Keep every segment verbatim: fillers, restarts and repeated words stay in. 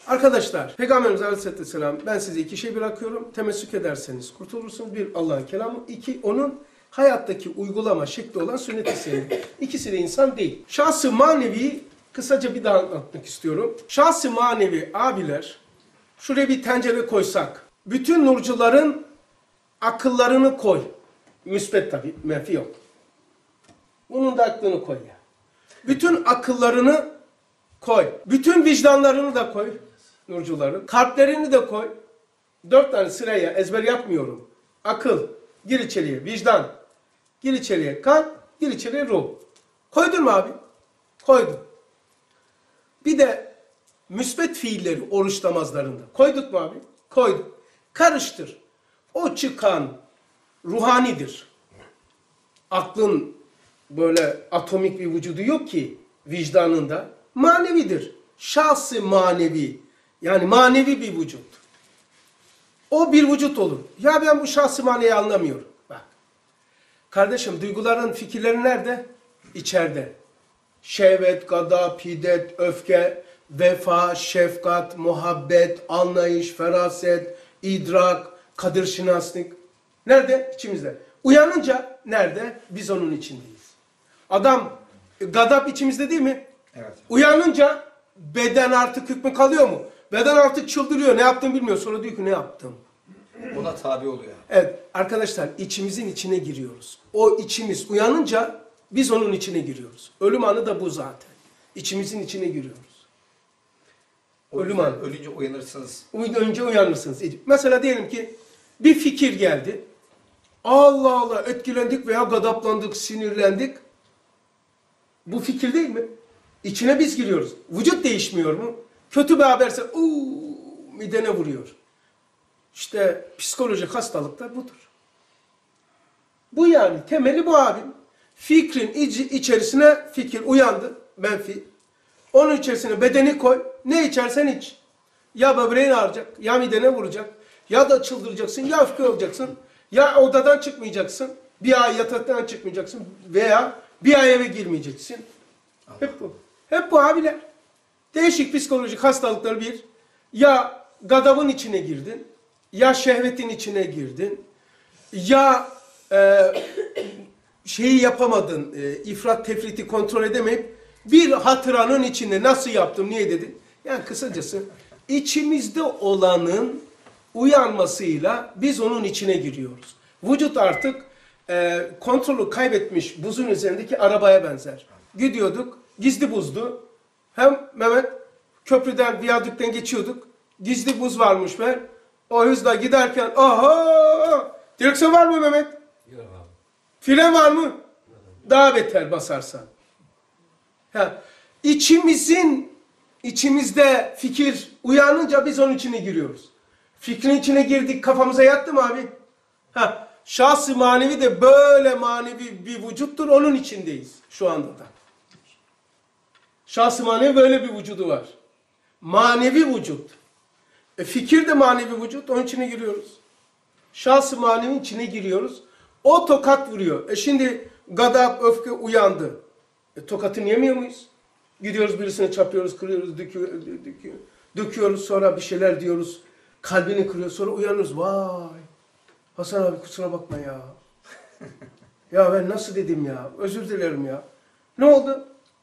Arkadaşlar, Peygamberimiz Aleyhisselatü Vesselam, ben size iki şey bırakıyorum. Temessük ederseniz kurtulursunuz. Bir, Allah'ın kelamı. İki, onun hayattaki uygulama şekli olan sünnet-i seniyye. İkisi de insan değil. Şahs-ı manevi kısaca bir daha anlatmak istiyorum. Şahs-ı manevi abiler, şuraya bir tencere koysak, bütün nurcuların akıllarını koy. Müsbet tabii, menfi yok. Bunun da aklını koy ya. Bütün akıllarını koy. Bütün vicdanlarını da koy. Nurcuların. Kalplerini de koy. Dört tane sıraya ezber yapmıyorum. Akıl, gir içeriye. Vicdan, gir içeriye. Kalp, gir içeriye ruh. Koydun mu abi? Koydum. Bir de müsbet fiilleri oruç namazlarında. Koyduk mu abi? Koyduk. Karıştır. O çıkan ruhanidir. Aklın böyle atomik bir vücudu yok ki vicdanında. Manevidir. Şahs-ı manevi. Yani manevi bir vücut. O bir vücut olur. Ya ben bu şahs-ı manevi anlamıyorum. Bak. Kardeşim duyguların, fikirleri nerede? İçeride. Şehvet, gadap, hiddet, öfke, vefa, şefkat, muhabbet, anlayış, feraset, idrak, kadir-şinaslık. Nerede? İçimizde. Uyanınca nerede? Biz onun içindeyiz. Adam, gadap içimizde değil mi? Evet. Uyanınca beden artık hükmü kalıyor mu? Beden artık çıldırıyor. Ne yaptığını bilmiyor. Sonra diyor ki ne yaptım? Ona tabi oluyor. Evet arkadaşlar içimizin içine giriyoruz. O içimiz uyanınca biz onun içine giriyoruz. Ölüm anı da bu zaten. İçimizin içine giriyoruz. O Ölüm anı. Ölünce uyanırsınız. Önce uyanırsınız. Mesela diyelim ki bir fikir geldi. Allah Allah etkilendik veya gadaplandık, sinirlendik. Bu fikir değil mi? İçine biz giriyoruz. Vücut değişmiyor mu? Kötü bir haberse uuu midene vuruyor. İşte psikolojik hastalıklar budur. Bu yani temeli bu abim. Fikrin iç içerisine fikir uyandı. Menfi. Onun içerisine bedeni koy. Ne içersen iç. Ya böbreğin ağrıyacak, ya midene vuracak. Ya da çıldıracaksın, ya öfke olacaksın. Ya odadan çıkmayacaksın. Bir ay yataktan çıkmayacaksın. Veya bir ay eve girmeyeceksin. Allah. Hep bu. Hep bu abiler. Değişik psikolojik hastalıklar bir. Ya gadabın içine girdin. Ya şehvetin içine girdin. Ya e, şeyi yapamadın. E, ifrat tefriti kontrol edemeyip bir hatıranın içinde nasıl yaptım, niye dedin? Yani kısacası içimizde olanın uyanmasıyla biz onun içine giriyoruz. Vücut artık e, kontrolü kaybetmiş buzun üzerindeki arabaya benzer. Gidiyorduk, gizli buzdu. Hem Mehmet köprüden, viyadükten geçiyorduk. Gizli buz varmış be. O hızla giderken aha! Direksiyon var mı Mehmet? Yok abi. Fren var mı? Daha beter basarsan. Ha, içimizin içimizde fikir uyanınca biz onun içine giriyoruz. Fikrin içine girdik, kafamıza yattı mı abi? Ha, şahs-ı manevi de böyle manevi bir vücuttur, onun içindeyiz şu anda da. Şahs-ı manevi böyle bir vücudu var. Manevi vücut. E, fikir de manevi vücut, onun içine giriyoruz. Şahs-ı manevinin içine giriyoruz. O tokat vuruyor. E şimdi gadap, öfke uyandı. E, tokatını yemiyor muyuz? Gidiyoruz birisine çarpıyoruz, kırıyoruz, döküyor, döküyor, döküyoruz, sonra bir şeyler diyoruz. Kalbini kırıyor, sonra uyanıyoruz. Vay! Hasan abi kusura bakma ya. Ya ben nasıl dedim ya? Özür dilerim ya. Ne oldu?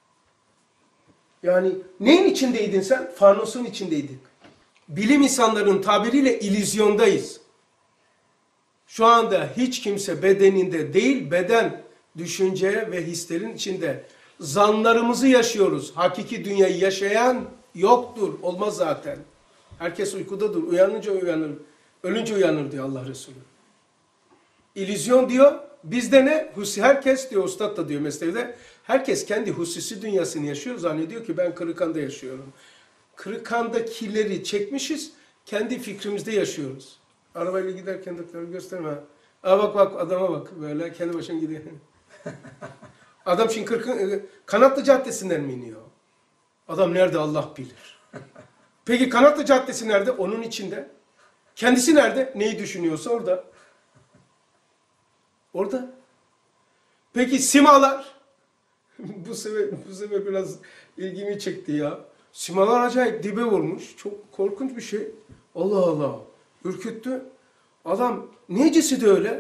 Yani neyin içindeydin sen? Fanusun içindeydik. Bilim insanlarının tabiriyle illüzyondayız. Şu anda hiç kimse bedeninde değil, beden, düşünce ve hislerin içinde. Zanlarımızı yaşıyoruz. Hakiki dünyayı yaşayan yoktur. Olmaz zaten. Herkes uykudadır. Uyanınca uyanır. Ölünce uyanır diyor Allah Resulü. İllüzyon diyor. Bizde ne? Herkes diyor, Ustad da diyor Mesnevi'de. Herkes kendi hususi dünyasını yaşıyor. Zannediyor ki ben Kırıkhan'da yaşıyorum. Kırıkhan'dakileri çekmişiz. Kendi fikrimizde yaşıyoruz. Arabayla giderken de gösterme. Aa bak bak adama bak. Böyle kendi başına gidiyor. Adam şimdi Kırıkhan, Kanatlı Caddesi'nden mi iniyor? Adam nerede Allah bilir. Peki Kanatlı Caddesi nerede? Onun içinde. Kendisi nerede? Neyi düşünüyorsa orada. Orada. Peki simalar? bu sefer bu sefer biraz ilgimi çekti ya. Simalar acayip dibe vurmuş. Çok korkunç bir şey. Allah Allah. Ürküttü. Adam necesi de öyle?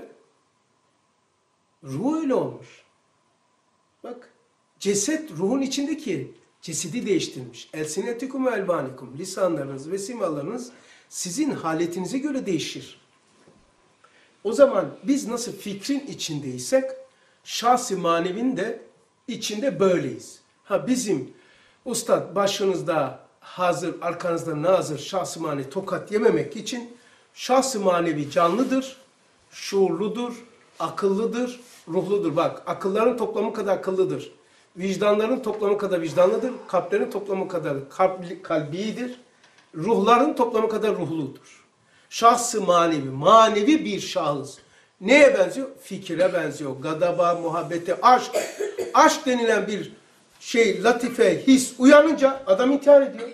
Ruh öyle olmuş. Bak. Ceset ruhun içindeki cesedi değiştirmiş. Elsinetikum ve elbanikum. Lisanlarınız ve simalarınız sizin haletinize göre değişir. O zaman biz nasıl fikrin içindeysek şahsi manevin de içinde böyleyiz. Ha bizim ustad başınızda hazır, arkanızda nazır şahsi manevi tokat yememek için şahsi manevi canlıdır, şuurludur, akıllıdır, ruhludur. Bak akılların toplamı kadar akıllıdır. Vicdanların toplamı kadar vicdanlıdır. Kalplerin toplamı kadar kalp, kalbidir. Ruhların toplamı kadar ruhludur. Şahsı manevi, manevi bir şahıs. Neye benziyor? Fikire benziyor. Gadaba, muhabbete, aşk. Aşk denilen bir şey, latife, his uyanınca adam intihar ediyor.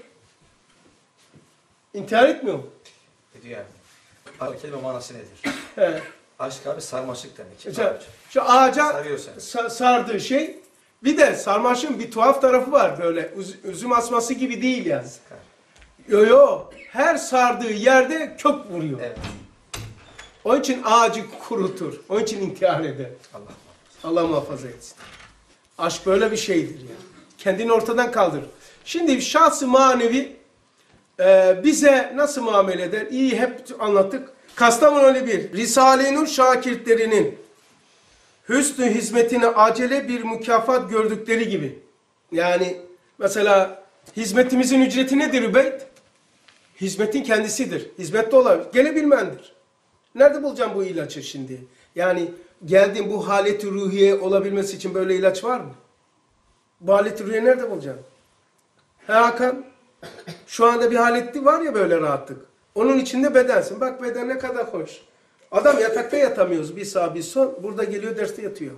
İntihar etmiyor mu? Ediyor yani. Abi kelime manası nedir? He. Aşk abi sarmaşık demek. İşte, şu ağaca Sarıyor seni. sa- sardığı şey, bir de sarmaşığın bir tuhaf tarafı var böyle. Üz- üzüm asması gibi değil yani. Sıkar. Yo yo, her sardığı yerde kök vuruyor. Evet. Onun için ağacı kurutur. Onun için intihar eder. Allah. Allah muhafaza etsin. Aşk böyle bir şeydir yani. Kendini ortadan kaldırır. Şimdi şahs-ı manevi e, bize nasıl muamele eder? İyi hep anlattık. Kastamonu bir Risale-i Nur şakirtlerinin hüsnü hizmetine acele bir mükafat gördükleri gibi. Yani mesela hizmetimizin ücreti nedir Übeyt? Hizmetin kendisidir. Hizmette olan gelebilmendir. Nerede bulacağım bu ilacı şimdi? Yani geldiğin bu haleti ruhiye olabilmesi için böyle ilaç var mı? Bu haleti ruhiye nerede bulacağım? He Hakan? Şu anda bir haleti var ya böyle rahatlık. Onun içinde bedensin. Bak beden ne kadar hoş. Adam yatakta yatamıyoruz. Bir sağ bir sol. Burada geliyor derste yatıyor.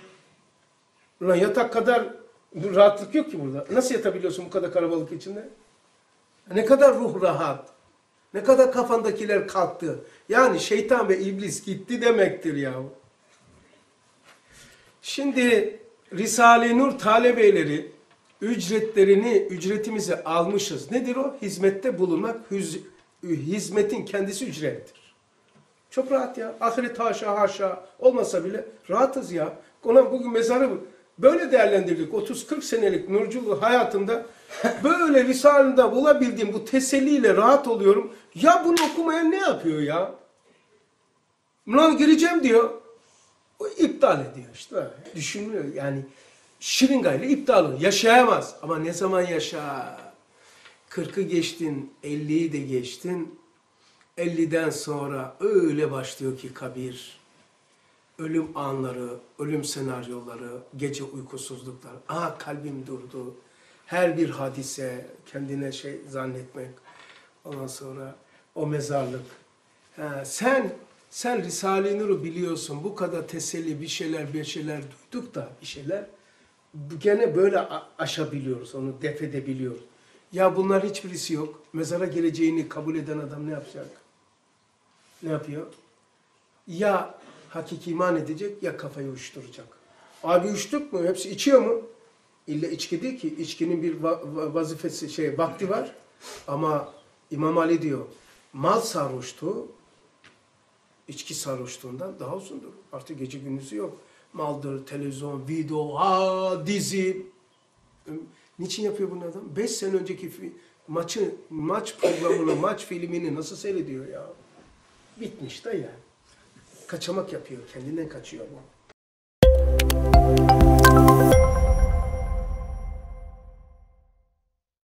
Ulan yatak kadar rahatlık yok ki burada. Nasıl yatabiliyorsun bu kadar kalabalık içinde? Ne kadar ruh rahat. Ne kadar kafandakiler kalktı. Yani şeytan ve iblis gitti demektir ya. Şimdi Risale-i Nur talebeleri ücretlerini, ücretimizi almışız. Nedir o? Hizmette bulunmak. Hüz, hizmetin kendisi ücrettir. Çok rahat ya. Ahiret haşa haşa olmasa bile rahatız ya. Ona bugün mezarı böyle değerlendirdik. otuz kırk senelik nurculuğu hayatımda böyle Risale'de bulabildiğim bu teselliyle rahat oluyorum. Ya bunu okumayan ne yapıyor ya? Buna gireceğim diyor. O iptal ediyor işte. Düşünmüyor yani. Şırıngayla iptal oluyor. Yaşayamaz. Ama ne zaman yaşa? kırkı geçtin, elliyi de geçtin. elliden sonra öyle başlıyor ki kabir. Ölüm anları, ölüm senaryoları, gece uykusuzluklar. Aa kalbim durdu. Her bir hadise kendine şey zannetmek. Ondan sonra o mezarlık. Ha, sen sen Risale-i Nur'u biliyorsun. Bu kadar teselli bir şeyler bir şeyler duyduk da bir şeyler. Gene böyle aşabiliyoruz. Onu def edebiliyoruz. Ya bunlar hiçbirisi yok. Mezara geleceğini kabul eden adam ne yapacak? Ne yapıyor? Ya hakiki iman edecek ya kafayı uyuşturacak. Abi uyuştuk mu? Hepsi içiyor mu? İlla içki değil ki. İçkinin bir vazifesi, şey, vakti var. Ama İmam Ali diyor, mal sarhoşluğu içki sarhoşluğundan daha uzundur. Artık gece gündüzü yok. Maldır, televizyon, video, ha, dizi. Niçin yapıyor bunu adam? Beş sene önceki maçı, maç programını, maç filmini nasıl seyrediyor ya? Bitmiş de yani. Kaçamak yapıyor. Kendinden kaçıyor bu.